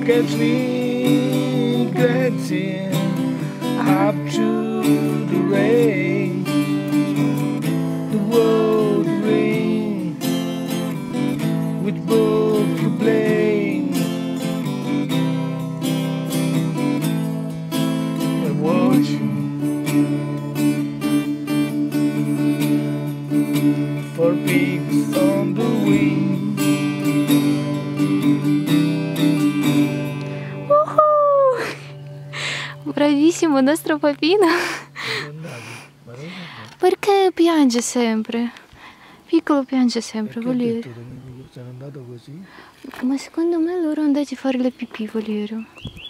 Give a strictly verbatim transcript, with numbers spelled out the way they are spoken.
catch me glancing up to the rain, the world ring, which both you blame. I watch you for pigs on the wing. Bravissimo, nostro papino. Perché piange sempre? Piccolo piange sempre, Valerio. Sono andato così. Ma secondo me loro andati a fare le pipì, Valerio.